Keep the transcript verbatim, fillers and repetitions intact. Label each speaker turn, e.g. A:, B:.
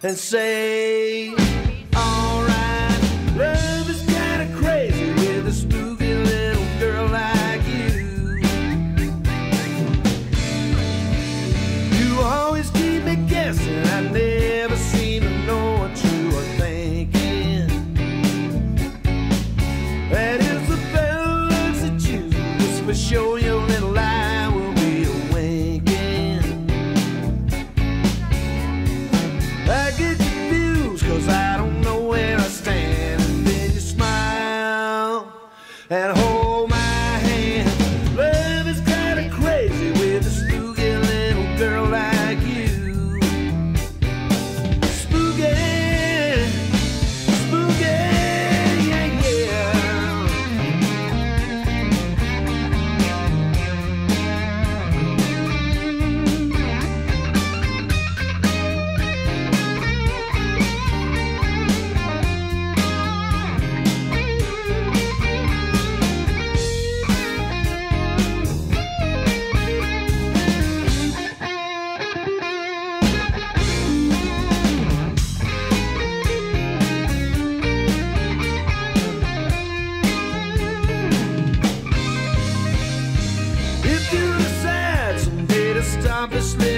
A: and say, alright, love is kinda crazy with a spooky little girl like you. You always keep me guessing, I never seem to know what you are thinking. And if the fella looks at you, just for sure your little eye will be awake. I get confused cause I don't know where I stand. And then you smile and hold my hand. Love is kinda crazy with a spooky little girl like you. Spooky, spooky, yeah, yeah. If you decide someday to stop this